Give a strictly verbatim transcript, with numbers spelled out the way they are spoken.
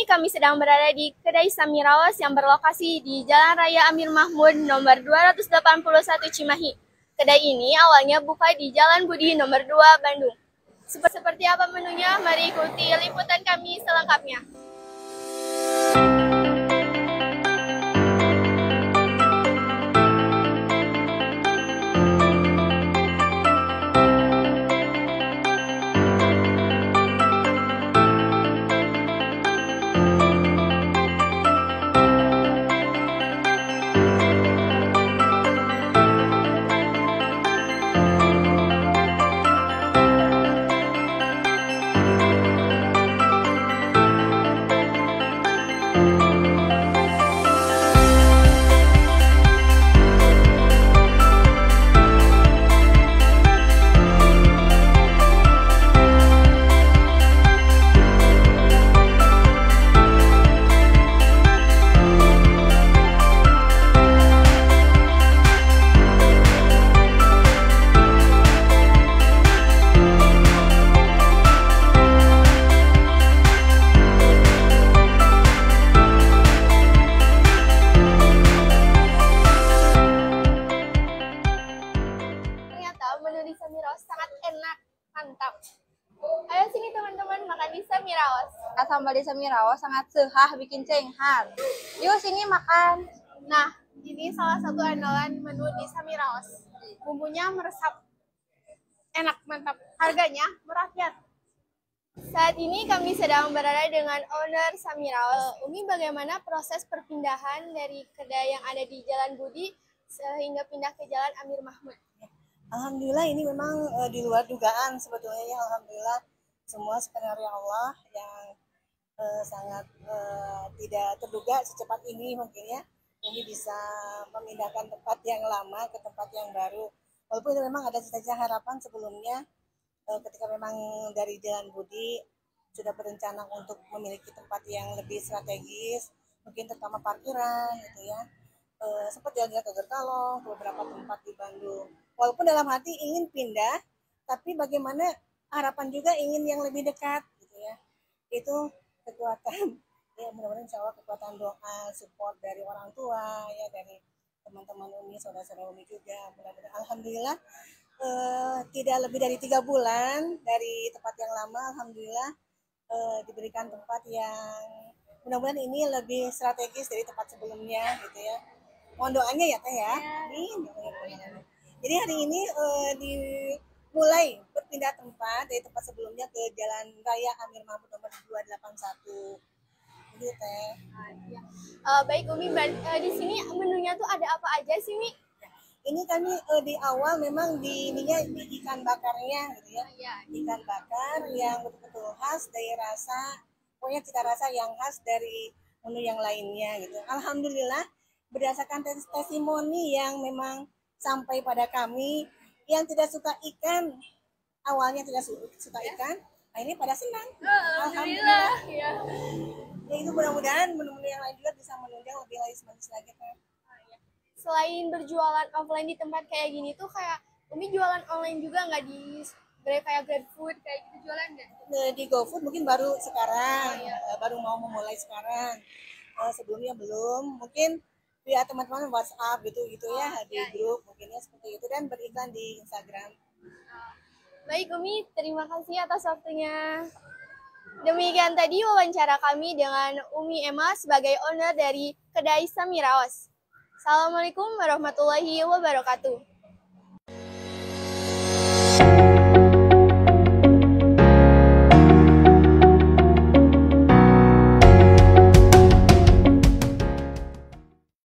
kami sedang berada di Kedai Samiraos yang berlokasi di Jalan Raya Amir Mahmud nomor dua ratus delapan puluh satu Cimahi. Kedai ini awalnya buka di Jalan Budi nomor dua Bandung. Seperti apa menunya? Mari ikuti liputan kami selengkapnya. Menu di Samiraos sangat enak, mantap. Ayo sini teman-teman makan di Samiraos. Sambal di Samiraos sangat sehah, bikin cenghar. Yuk sini makan. Nah, ini salah satu andalan menu di Samiraos. Bumbunya meresap, enak, mantap. Harganya merakyat. Saat ini kami sedang berada dengan owner Samiraos. Umi, bagaimana proses perpindahan dari kedai yang ada di Jalan Budi sehingga pindah ke Jalan Amir Mahmud? Alhamdulillah ini memang uh, di luar dugaan sebetulnya ya. Alhamdulillah semua skenario Allah yang uh, sangat uh, tidak terduga secepat ini mungkin ya. Ini bisa memindahkan tempat yang lama ke tempat yang baru. Walaupun itu memang ada cita-cita harapan sebelumnya uh, ketika memang dari Jalan Budi sudah berencana untuk memiliki tempat yang lebih strategis, mungkin terutama parkiran gitu ya. Uh, sempat jalan-jalan ke Gerkalong, ke beberapa tempat di Bandung. Walaupun dalam hati ingin pindah, tapi bagaimana harapan juga ingin yang lebih dekat, gitu ya. Itu kekuatan, ya mudah-mudahan insya Allah kekuatan doa, support dari orang tua, ya dari teman-teman Umi, saudara-saudara Umi juga. Mudah-mudahan Alhamdulillah eh, tidak lebih dari tiga bulan dari tempat yang lama, Alhamdulillah eh, diberikan tempat yang mudah-mudahan ini lebih strategis dari tempat sebelumnya, gitu ya. Mohon doanya ya Teh ya. Amin. Jadi hari ini uh, dimulai berpindah tempat dari tempat sebelumnya ke Jalan Raya Amir Mahmud nomor dua ratus delapan puluh satu. Gitu Teh. Uh, baik Umi, uh, di sini menunya tuh ada apa aja sih Mi? Ini kami uh, di awal memang di ininya di ikan bakarnya gitu ya. Ikan bakar yang betul-betul khas dari rasa, pokoknya cita rasa yang khas dari menu yang lainnya gitu. Alhamdulillah berdasarkan testimoni yang memang sampai pada kami yang tidak suka ikan, awalnya tidak suka ikan, nah ini pada senang. Oh, alhamdulillah. Ya. Ya itu mudah-mudahan menu-menu yang lain juga bisa menunjang lebih laris-manis lagi kan. Selain berjualan offline di tempat kayak gini tuh kayak Umi jualan online juga nggak di Grab kayak GrabFood kayak gitu jualan nggak? Di GoFood mungkin baru sekarang, oh, iya. baru mau memulai sekarang. Sebelumnya belum, mungkin ya teman-teman WhatsApp gitu gitu ya di grup mungkinnya seperti itu dan beriklan di Instagram. Baik Umi, terima kasih atas waktunya. Demikian tadi wawancara kami dengan Umi Emma sebagai owner dari Kedai Samiraos. Assalamualaikum warahmatullahi wabarakatuh.